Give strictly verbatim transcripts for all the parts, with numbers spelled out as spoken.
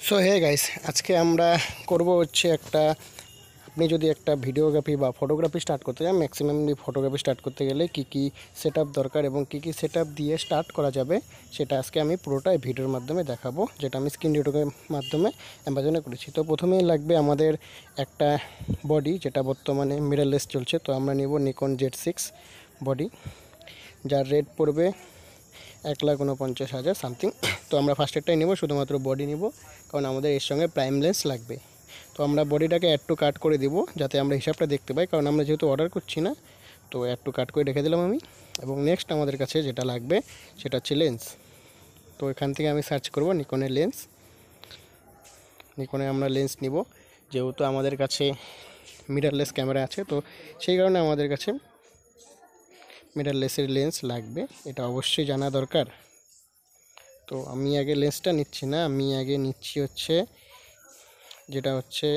So hey guys, আজকে আমরা করব হচ্ছে একটা আপনি যদি একটা ভিডিওগ্রাফি বা ফটোগ্রাফি স্টার্ট করতে চান, ম্যাক্সিমামলি ফটোগ্রাফি স্টার্ট করতে গেলে কি কি সেটআপ দরকার এবং কি কি সেটআপ দিয়ে স্টার্ট করা যাবে সেটা আজকে আমি পুরোটা এই ভিডিওর মাধ্যমে দেখাবো, যেটা আমি স্ক্রিন রেকর্ডের মাধ্যমে অ্যামাজনে করেছি। তো প্রথমেই লাগবে আমাদের একটা বডি, যেটা বর্তমানে মিররলেস চলছে। তো আমরা নিব নিকন জেড সিক্স বডি, যার রেট পড়বে এক লাখ উনপঞ্চাশ হাজার সামথিং। তো আমরা ফার্স্টেরটাই নেব, শুধুমাত্র বডি নিব, কারণ আমাদের এর সঙ্গে প্রাইম লেন্স লাগবে। তো আমরা বডিটাকে অ্যাড টু কাট করে দিব, যাতে আমরা হিসাবটা দেখতে পাই, কারণ আমরা যেহেতু অর্ডার করছি না। তো অ্যাড টু কাট করে রেখে দিলাম আমি। এবং নেক্সট আমাদের কাছে যেটা লাগবে সেটা হচ্ছে লেন্স। তো এখান থেকে আমি সার্চ করব নিকনের লেন্স। নিকনে আমরা লেন্স নিব, যেহেতু আমাদের কাছে মিররলেস ক্যামেরা আছে, তো সেই কারণে আমাদের কাছে মিররলেসের লেন্স লাগবে, এটা অবশ্যই জানা দরকার। তো আমি আগে লেন্সটা নিচ্ছি না, আমি আগে নিচ্ছি হচ্ছে যেটা হচ্ছে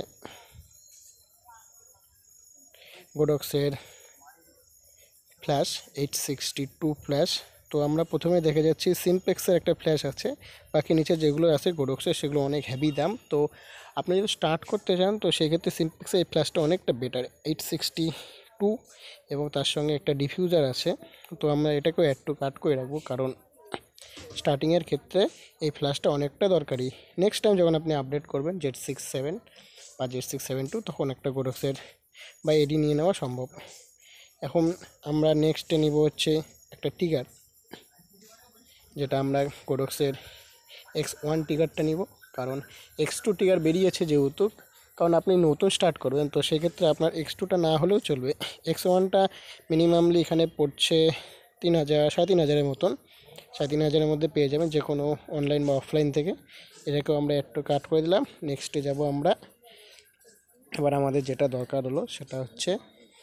গোডক্সের flash eight sixty two flash. তো আমরা প্রথমে দেখে যাচ্ছি সিমপ্লেক্সের একটা ফ্ল্যাশ আছে, বাকি নিচে যেগুলো আছে গোডক্সের সেগুলো অনেক হেভি দাম। তো আপনি যদি স্টার্ট করতে চান তো সেক্ষেত্রে সিমপ্লেক্সের এই ফ্ল্যাশটা অনেকটা বেটার, এইট সিক্সটি টু, এবং তার সঙ্গে একটা ডিফিউজার আছে। তো আমরা এটাকেও অ্যাড টু কাট করে রাখবো, কারণ স্টার্টিংয়ের ক্ষেত্রে এই ফ্ল্যাশটা অনেকটা দরকারি। নেক্সট টাইম যখন আপনি আপডেট করবেন জেড সিক্স সেভেন বা জেড সিক্স সেভেন টু, তখন একটা গোডক্সের বা এডি নিয়ে নেওয়া সম্ভব। এখন আমরা নেক্সটে নিব হচ্ছে একটা টিগার, যেটা আমরা গোডক্সের এক্স ওয়ান টিগারটা নিব, কারণ এক্স টু টিগার বেরিয়েছে যেহেতু, কারণ আপনি নতুন স্টার্ট করবেন, তো সেক্ষেত্রে আপনার এক্স টুটা না হলেও চলবে। এক্স ওয়ানটা মিনিমামলি এখানে পড়ছে তিন হাজার সাড়ে তিন হাজারের মতন, সাড়ে তিন হাজারের মধ্যে পেয়ে যাবেন যে কোনো অনলাইন বা অফলাইন থেকে। এটাকেও আমরা একটু কাট করে দিলাম। নেক্সটে যাব আমরা, এবার আমাদের যেটা দরকার হলো সেটা হচ্ছে,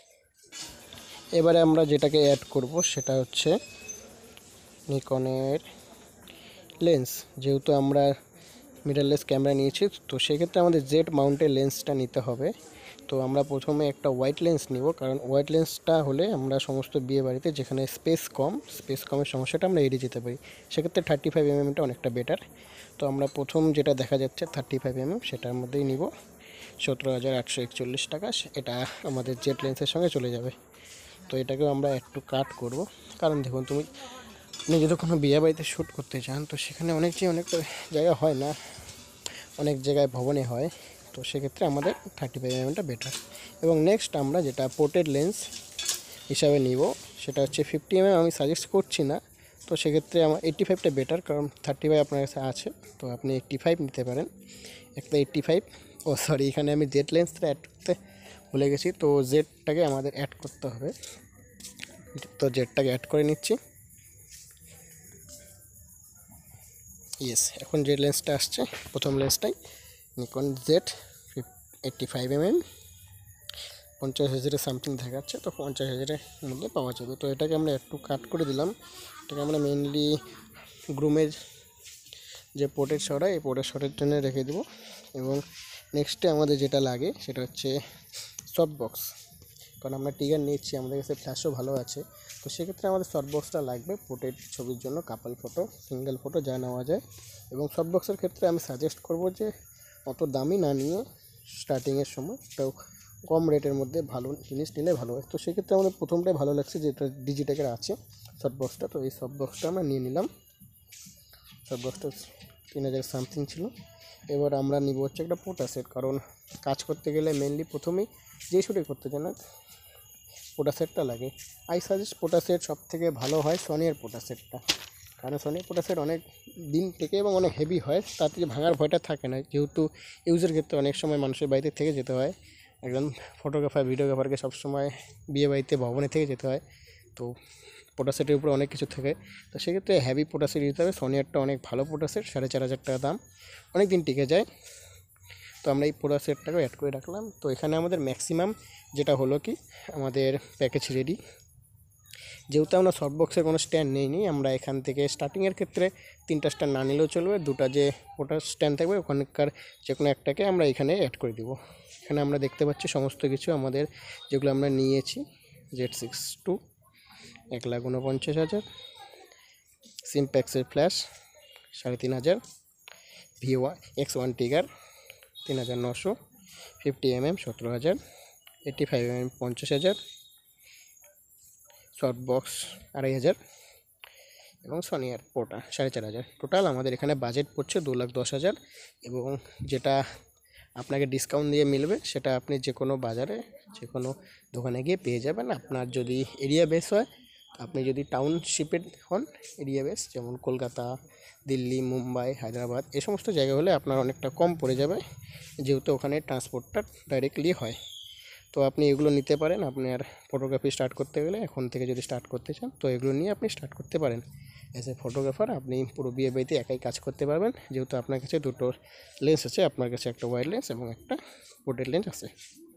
এবারে আমরা যেটাকে অ্যাড করব সেটা হচ্ছে নিকনের লেন্স। যেহেতু আমরা মিররলেস ক্যামেরা নিয়েছি, তো সেক্ষেত্রে আমাদের জেড মাউন্টের লেন্সটা নিতে হবে। তো আমরা প্রথমে একটা হোয়াইট লেন্স নিব, কারণ হোয়াইট লেন্সটা হলে আমরা সমস্ত বিয়ে বাড়িতে যেখানে স্পেস কম, স্পেস কমের সমস্যাটা আমরা এড়িয়ে যেতে পারি। সেক্ষেত্রে থার্টি ফাইভ এম এমটা অনেকটা বেটার। তো আমরা প্রথম যেটা দেখা যাচ্ছে থার্টি ফাইভ এম এম, সেটার মধ্যেই নিব সতেরো হাজার আটশো একচল্লিশ টাকা। এটা আমাদের জেড লেন্সের সঙ্গে চলে যাবে। তো এটাকেও আমরা একটু কাট করব, কারণ দেখুন, তুমি আপনি যদি কোনো বিয়ে বাড়িতে শ্যুট করতে চান, তো সেখানে অনেক যে অনেকটা জায়গা হয় না, অনেক জায়গায় ভবনে হয়। তো সেক্ষেত্রে আমাদের থার্টি ফাইভ এমএমটা বেটার। এবং নেক্সট আমরা যেটা পোর্ট্রেট লেন্স হিসাবে নিব সেটা হচ্ছে ফিফটি এমএম। আমি সাজেস্ট করছি না, তো সেক্ষেত্রে আমার এইট্টি ফাইভটা বেটার, কারণ থার্টি ফাইভ আপনার কাছে আছে, তো আপনি এইট্টি ফাইভ নিতে পারেন। একটা এইট্টি ফাইভ, ও সরি, এখানে আমি জেড লেন্সটা অ্যাড করতে ভুলে গেছি। তো জেডটাকে আমাদের অ্যাড করতে হবে, তো জেডটাকে অ্যাড করে নিচ্ছি। ইয়েস, এখন যে লেন্সটা আসছে প্রথম লেন্সটাই Nikon Z eighty five M M, পঞ্চাশ হাজারের সামথিং দেখাচ্ছে, তো পঞ্চাশ হাজারের মধ্যে পাওয়া যাবে। তো এটাকে আমরা একটু কাট করে দিলাম। এটাকে আমরা মেনলি গ্রুমের যে পোর্ট্রেট শট হয় এই পোর্ট্রেট শটের জন্য রেখে দেবো। এবং নেক্সটে আমাদের যেটা লাগে সেটা হচ্ছে সফট বক্স, কারণ আমরা টিগার নিচ্ছি, আমাদের কাছে ফ্ল্যাশও ভালো আছে। তো সেক্ষেত্রে আমাদের সফট বক্সটা লাগবে পোর্ট্রেট ছবির জন্য, কাপল ফটো, সিঙ্গেল ফটো যা নেওয়া যায়। এবং সফট বক্সের ক্ষেত্রে আমি সাজেস্ট করব যে অত দামি না নিয়ে স্টার্টিংয়ের সময় তাও কম রেটের মধ্যে ভালো জিনিস নিলে ভালো হয়। তো সেক্ষেত্রে আমাদের প্রথমটাই ভালো লাগছে যেটা ডিজিটেকের আছে সফট বক্সটা। তো এই সফট বক্সটা আমরা নিয়ে নিলাম। সফট বক্সটা তিন হাজার সামথিং ছিল। এবার আমরা নিব হচ্ছে একটা পোটা সেট, কারণ কাজ করতে গেলে মেনলি প্রথমেই যেই শুটে করতে চান না পোটা সেটটা লাগে। আই সাজেস্ট পোটা সেট সব থেকে ভালো হয় সনির পোটা সেটটা, কারণ সনির পোটা সেট অনেক দিন থেকে এবং অনেক হেভি হয়, তাতে ভাঙার ভয়টা থাকে না। যেহেতু ইউজের ক্ষেত্রে অনেক সময় মানুষের বাড়িতে থেকে যেতে হয়, একজন ফটোগ্রাফার ভিডিওগ্রাফারকে সবসময় বিয়ে বাড়িতে ভবনে থেকে যেতে হয়, তো পোটা সেটের উপরে অনেক কিছু থাকে। তো সেক্ষেত্রে হেভি পোটা সেট দিতে হবে। সনিয়ারটা অনেক ভালো পোটা সেট, সাড়ে চার হাজার টাকা দাম, অনেক দিন টিকে যায়। তো আমরা এই পোটা সেটটাকেও অ্যাড করে রাখলাম। তো এখানে আমাদের ম্যাক্সিমাম যেটা হলো কি, আমাদের প্যাকেজ রেডি। যেহেতু আমরা সফট বক্সের কোনো স্ট্যান্ড নেই নি, আমরা এখান থেকে স্টার্টিংয়ের ক্ষেত্রে তিনটা স্ট্যান্ড না নিলেও চলবে, দুটা যে ওটা স্ট্যান্ড থাকবে ওখানকার যে কোনো একটাকে আমরা এখানে অ্যাড করে দিব। এখানে আমরা দেখতে পাচ্ছি সমস্ত কিছু আমাদের যেগুলো আমরা নিয়েছি, জেড সিক্স টু এক লাখ উনপঞ্চাশ হাজার, সিমপ্যাক্সের ফ্ল্যাশ সাড়ে তিন হাজার, V one X one trigger তিন হাজার নশো, ফিফটি এম এম সতেরো হাজার, এইটি ফাইভ এম এম পঞ্চাশ হাজার, শর্ট বক্স আড়াই হাজার এবং সনিয়ার পোটা সাড়ে চার হাজার। টোটাল আমাদের এখানে বাজেট পড়ছে দু লাখ দশ হাজার। এবং যেটা আপনাকে ডিসকাউন্ট দিয়ে মিলবে সেটা আপনি যে কোনো বাজারে যে কোনো দোকানে গিয়ে পেয়ে যাবেন। আপনার যদি এরিয়া বেস হয়, আপনি যদি টাউনশিপের হন, এরিয়া বেস যেমন কলকাতা, দিল্লি, মুম্বাই, হায়দ্রাবাদ এই সমস্ত জায়গা হলে আপনার অনেকটা কম পড়ে যাবে, যেহেতু ওখানে ট্রান্সপোর্টটা ডাইরেক্টলি হয়। তো আপনি এগুলো নিতে পারেন আপনার ফটোগ্রাফি স্টার্ট করতে গেলে। এখন থেকে যদি স্টার্ট করতে চান তো এগুলো নিয়ে আপনি স্টার্ট করতে পারেন। অ্যাজ এ ফটোগ্রাফার আপনি পুরো বিয়ে বাড়িতে একাই কাজ করতে পারবেন, যেহেতু আপনার কাছে দুটো লেন্স আছে, আপনার কাছে একটা ওয়াইড লেন্স এবং একটা পোর্ট্রেট লেন্স আছে।